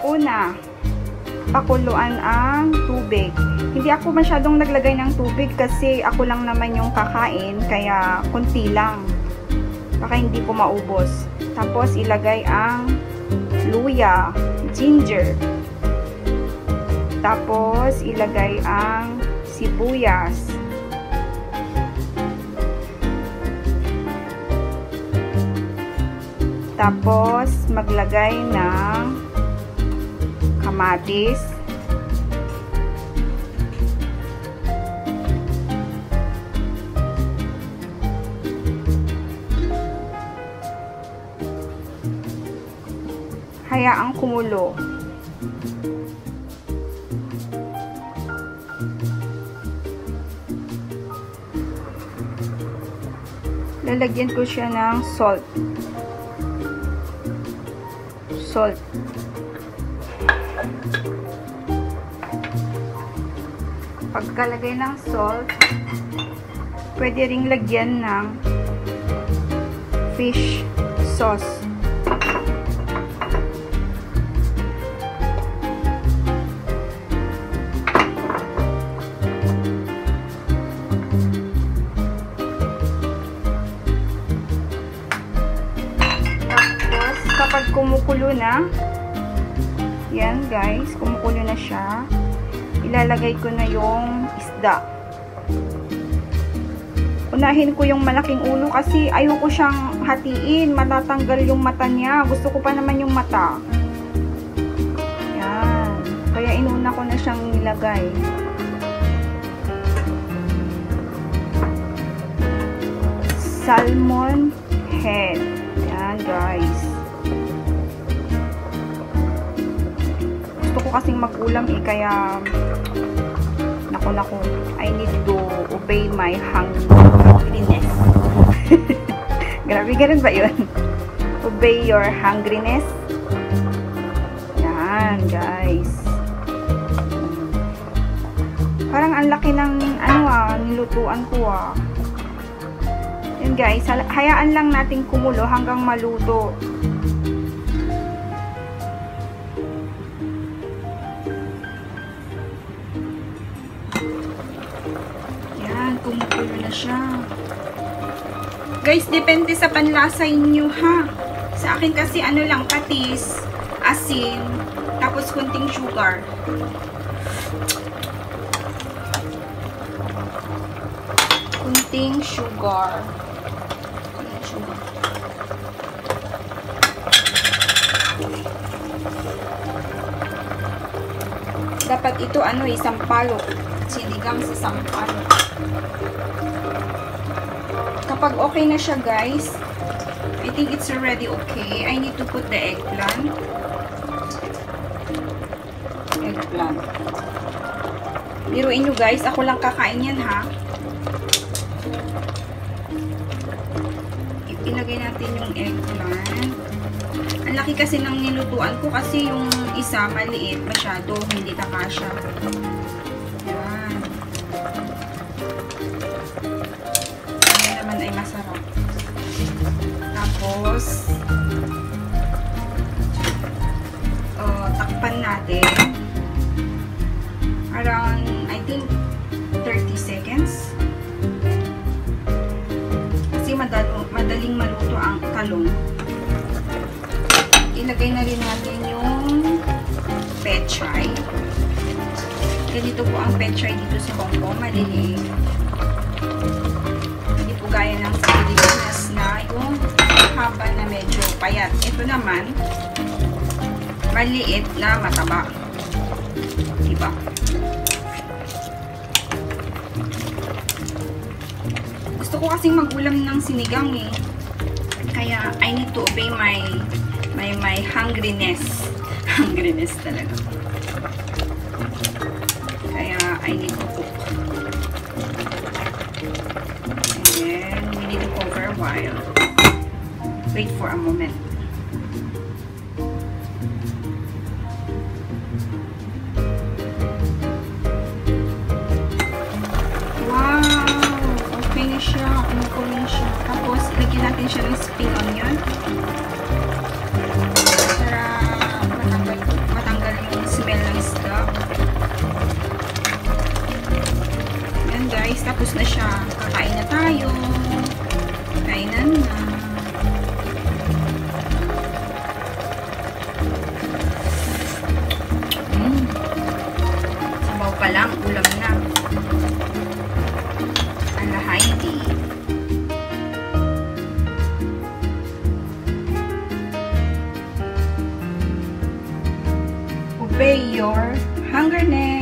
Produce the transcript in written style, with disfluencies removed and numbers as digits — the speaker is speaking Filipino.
Una, pakuluan ang tubig. Hindi ako masyadong naglagay ng tubig kasi ako lang naman yung kakain, kaya konti lang. Baka hindi ko maubos. Tapos ilagay ang luya, ginger. Tapos ilagay ang sibuyas. Tapos maglagay ng kamatis. Hayaang kumulo. Lalagyan ko siya ng salt. Pagkalagay ng salt, pwede ring lagyan ng fish sauce. Kapag kumukulo na, yan guys, kumukulo na siya, ilalagay ko na yung isda. Unahin ko yung malaking ulo kasi ayoko siyang hatiin, matatanggal yung mata niya. Gusto ko pa naman yung mata. Yan. Kaya inuna ko na siyang nilagay. Salmon head. Yan guys. Gusto ko kasing mag-ulam kaya naku, I need to obey my hungriness. Grabe, ganun ba yun? Obey your hungriness. Yan guys. Parang ang laki ng nilutuan ko Yan guys, hayaan lang natin kumulo hanggang maluto. Kumukulo na siya. Guys, depende sa panlasa inyo ha. Sa akin kasi ano lang, patis, asin, tapos kunting sugar. Kunting sugar. Dapat ito sampalok. Sinigang sa sampalok. Kapag okay na siya guys, I think it's already okay. I need to put the eggplant. Biruin nyo guys, ako lang kakain yan ha. Ilagay natin yung eggplant. Ang laki kasi ng nilutuan ko kasi yung isa maliit masyado, hindi kakasya. Ay masarap. Tapos takpan natin around I think 30 seconds kasi madaling maluto ang talong. Ilagay na rin natin yung pechay. Ganito po ang pechay dito sa Hong Kong, maliliit. Gaya ng sa Pilipinas na yung haba na medyo payat. Ito naman, maliit na mataba. Diba? Gusto ko kasing mag-ulam ng sinigang Kaya, I need to obey my hungriness. Hungriness talaga. Kaya, I need to cook. While. Wait for a moment. Wow! Okay na siya. Umukulo na siya. Tapos, ilagyan natin siya ng spring onion. Para matanggal your hungerness.